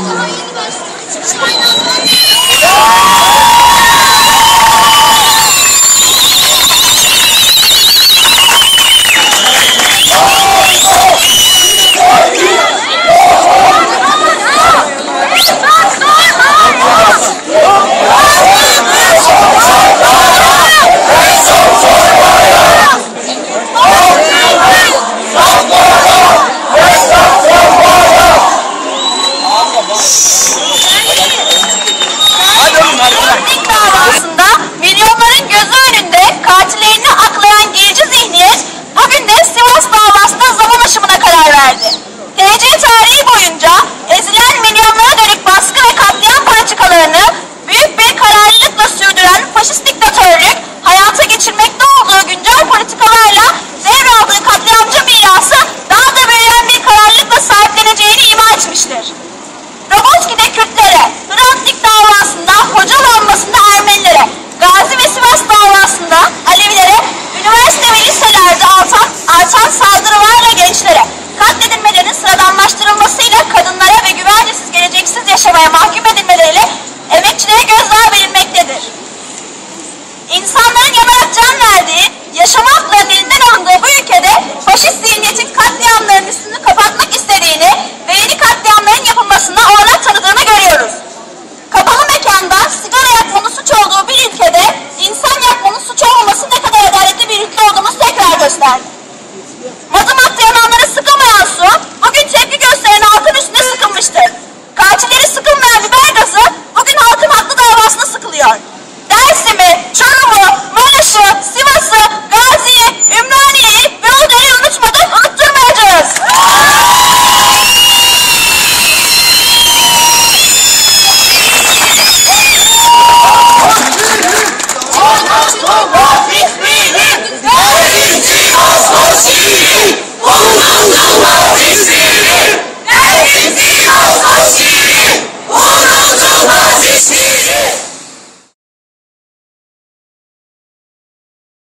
TC tarihi boyunca ezilen milyonlara dönük baskı ve katliam politikalarını büyük bir kararlılıkla sürdüren faşist diktatörlük, hayata geçirmekte olduğu güncel politikalarla devraldığı katliamcı mirası daha da büyüyen bir kararlılıkla sahipleneceğini ima etmiştir. Roboski'de Kürtlere, Hrant Dink davasında Hocalanması'nda Ermenilere, Gazi ve Sivas davasında Alevilere, üniversite ve liselerde artan saldırılarla gençlere, katledilmelerin sıradanlaştırılmasıyla kadınlara ve güvencesiz, geleceksiz yaşamaya mahkum edilmeleriyle emekçilere gözdağı verilmektedir. İnsanların yanarak can verdiği, yaşama haklarının elinden alındığı bu ülkede faşist zihniyetin katliamlarının üstüne